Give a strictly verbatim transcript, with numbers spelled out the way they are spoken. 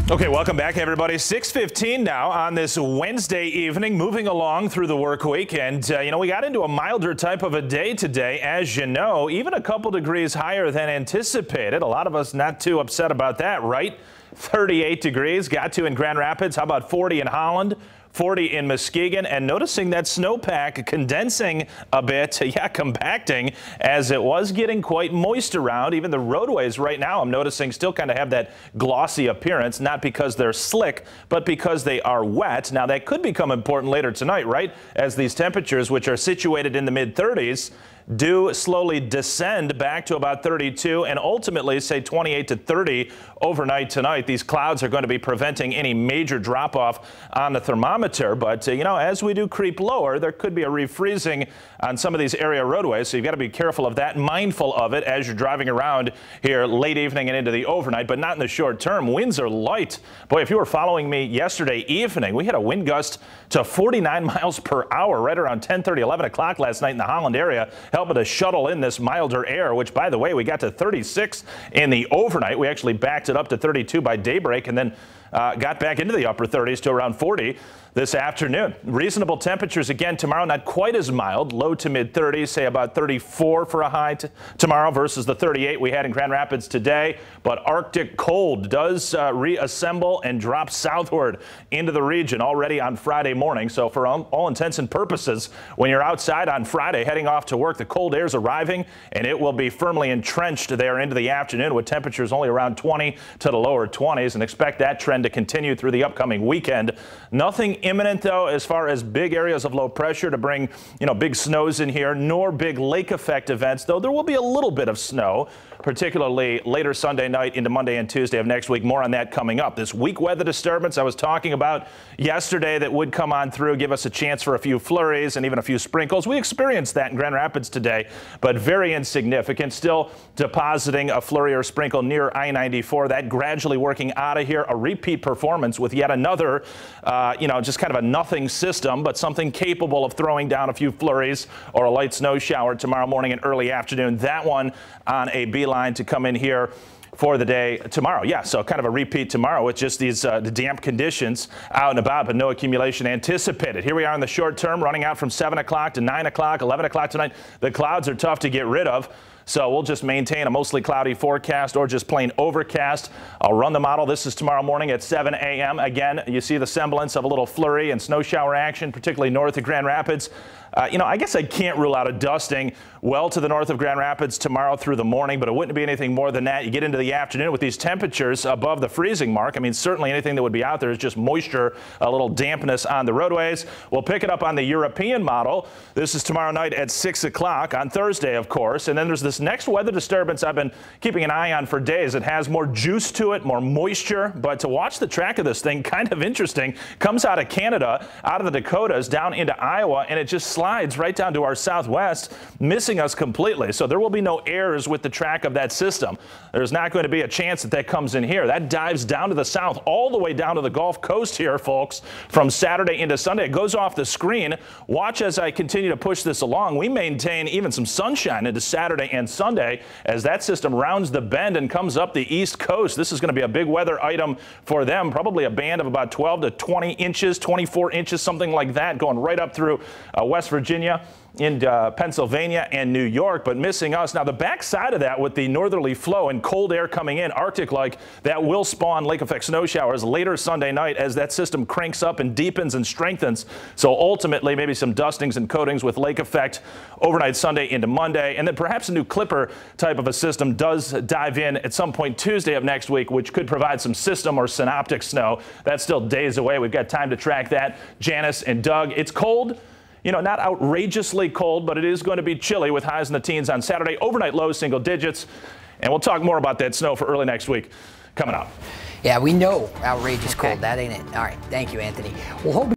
Okay, welcome back, everybody. six fifteen now on this Wednesday evening, moving along through the work week. And, uh, you know, we got into a milder type of a day today, as you know, even a couple degrees higher than anticipated. A lot of us not too upset about that, right? thirty-eight degrees, got to in Grand Rapids. How about forty in Holland? forty in Muskegon, and noticing that snowpack condensing a bit, yeah, compacting, as it was getting quite moist around. Even the roadways right now, I'm noticing, still kind of have that glossy appearance, not because they're slick, but because they are wet. Now, that could become important later tonight, right, as these temperatures, which are situated in the mid thirties, do slowly descend back to about thirty-two and ultimately say twenty-eight to thirty overnight tonight. These clouds are going to be preventing any major drop off on the thermometer. But, uh, you know, as we do creep lower, there could be a refreezing on some of these area roadways. So you've got to be careful of that, mindful of it as you're driving around here late evening and into the overnight, but not in the short term. Winds are light. Boy, if you were following me yesterday evening, we had a wind gust to forty-nine miles per hour right around ten thirty, eleven o'clock last night in the Holland area, helping to shuttle in this milder air, which, by the way, we got to thirty-six in the overnight. We actually backed it up to thirty-two by daybreak and then uh, got back into the upper thirties to around forty this afternoon. Reasonable temperatures again tomorrow, not quite as mild, low to mid thirties, say about thirty-four for a high tomorrow versus the thirty-eight we had in Grand Rapids today. But Arctic cold does uh, reassemble and drop southward into the region already on Friday morning. So for all, all intents and purposes, when you're outside on Friday heading off to work, the cold air is arriving and it will be firmly entrenched there into the afternoon with temperatures only around twenty to the lower twenties, and expect that trend to continue through the upcoming weekend. Nothing imminent, though, as far as big areas of low pressure to bring, you know, big snows in here, nor big lake effect events, though there will be a little bit of snow, particularly later Sunday night into Monday and Tuesday of next week. More on that coming up. This weak weather disturbance I was talking about yesterday that would come on through, give us a chance for a few flurries and even a few sprinkles. We experienced that in Grand Rapids today, but very insignificant. Still depositing a flurry or sprinkle near I ninety-four. That gradually working out of here. A repeat performance with yet another, uh, you know, just kind of a nothing system, but something capable of throwing down a few flurries or a light snow shower tomorrow morning and early afternoon. That one on a beeline to come in here for the day tomorrow. Yeah, so kind of a repeat tomorrow with just these uh, the damp conditions out and about, but no accumulation anticipated. Here we are in the short term, running out from seven o'clock to nine o'clock, eleven o'clock tonight. The clouds are tough to get rid of, so we'll just maintain a mostly cloudy forecast or just plain overcast. I'll run the model. This is tomorrow morning at seven A M Again, you see the semblance of a little flurry and snow shower action, particularly north of Grand Rapids. Uh, you know, I guess I can't rule out a dusting well to the north of Grand Rapids tomorrow through the morning, but it wouldn't be anything more than that. You get into the afternoon with these temperatures above the freezing mark. I mean, certainly anything that would be out there is just moisture, a little dampness on the roadways. We'll pick it up on the European model. This is tomorrow night at six o'clock on Thursday, of course. And then there's this next weather disturbance I've been keeping an eye on for days. It has more juice to it, more moisture, but to watch the track of this thing, kind of interesting. Comes out of Canada, out of the Dakotas, down into Iowa, and it just slides right down to our southwest, missing us completely. So there will be no errors with the track of that system. There's not going to be a chance that that comes in here. That dives down to the south, all the way down to the Gulf Coast here, folks, from Saturday into Sunday. It goes off the screen. Watch as I continue to push this along. We maintain even some sunshine into Saturday and Sunday as that system rounds the bend and comes up the east coast. This is going to be a big weather item for them. Probably a band of about twelve to twenty inches, twenty-four inches, something like that, going right up through uh, West Virginia, in uh, Pennsylvania and New York, but missing us. Now, the backside of that with the northerly flow and cold air coming in, Arctic-like, that will spawn lake effect snow showers later Sunday night as that system cranks up and deepens and strengthens. So ultimately, maybe some dustings and coatings with lake effect overnight Sunday into Monday, and then perhaps a new clipper type of a system does dive in at some point Tuesday of next week, which could provide some system or synoptic snow. That's still days away. We've got time to track that. Janice and Doug, it's cold. You know, not outrageously cold, but it is going to be chilly with highs in the teens on Saturday. Overnight lows, single digits. And we'll talk more about that snow for early next week coming up. Yeah, we know outrageous okay. cold. That ain't it. All right. Thank you, Anthony. We'll hope